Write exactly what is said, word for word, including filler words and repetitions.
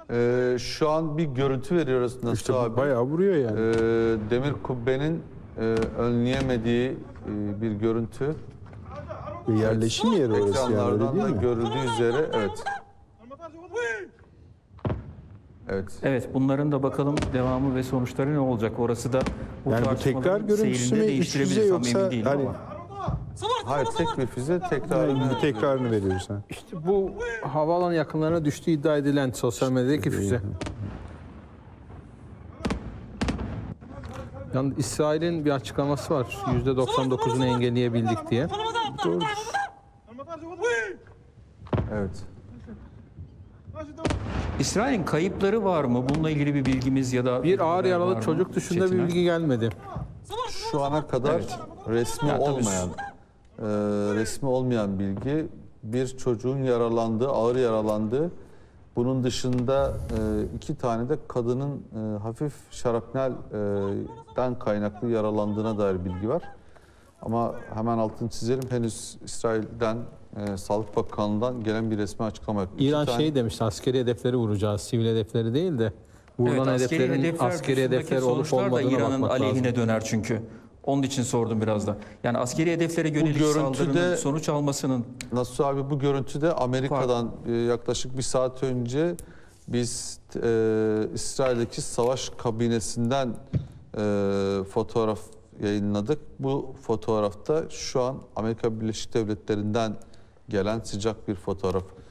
Ee, şu an bir görüntü veriyoruz Nasuh İşte abi. bayağı vuruyor yani. Ee, demir kubbenin e, önleyemediği e, bir görüntü. Bir yerleşim yeri orası yani, öyle Ekranlardan değil da mi? görüldüğü üzere evet. Evet. Evet, bunların da bakalım devamı ve sonuçları ne olacak? Orası da bu Yani bu tartışmaların tekrar görüntüsü seyrinde mü, değiştirebilir, üst düzey tam yoksa emin değilim hani- ama. Hayır, tek bir füze tekrarını. Yani bir tekrarını veriyoruz ha. İşte bu havaalanı yakınlarına düştüğü iddia edilen sosyal medyadaki füze. Yani İsrail'in bir açıklaması var. yüzde doksan dokuzunu engelleyebildik diye. Doğru. Evet. İsrail'in kayıpları var mı? Bununla ilgili bir bilgimiz ya da Bir ağır var yaralı mı? çocuk dışında bir Çetin bilgi gelmedi. Şu ana kadar Evet. resmi Ya tabii. olmayan e, resmi olmayan bilgi, bir çocuğun yaralandığı, ağır yaralandığı. Bunun dışında e, iki tane de kadının e, hafif şarapnelden kaynaklı yaralandığına dair bilgi var. Ama hemen altını çizelim, henüz İsrail'den e, Sağlık Bakanlığı'ndan gelen bir resmi açıklama yok. İki İran tane- şey demişti, askeri hedefleri vuracağız, sivil hedefleri değil de. Evet, Vurulan askeri hedeflerin hedefler askeri dışındaki hedefler olup sonuçlar da olmadığına İran'ın bakmak aleyhine lazım. döner çünkü. Onun için sordum biraz da. Yani askeri hedeflere yönelik görüntüde- saldırının sonuç almasının Nasuh abi, bu görüntüde Amerika'dan e, yaklaşık bir saat önce biz e, İsrail'deki savaş kabinesinden e, fotoğraf yayınladık. Bu fotoğrafta şu an Amerika Birleşik Devletleri'nden gelen sıcak bir fotoğraf.